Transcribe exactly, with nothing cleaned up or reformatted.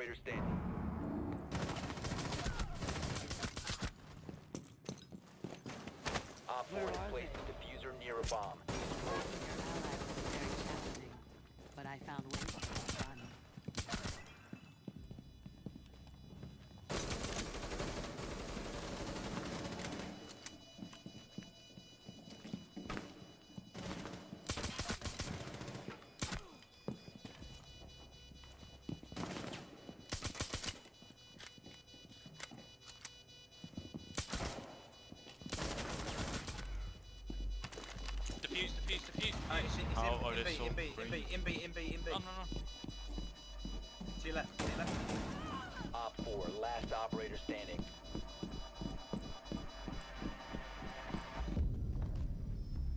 operator standing. Op four has placed a diffuser near a bomb. Finding your ally was very challenging, but I found ways to have fun. Defuse, defuse, defuse. Oh, it's, it's Oh, in, oh, in, there's B, some in B, in green. B, in B, in B, in B. Oh, no, no. To your left, to your left. Op four, last operator standing.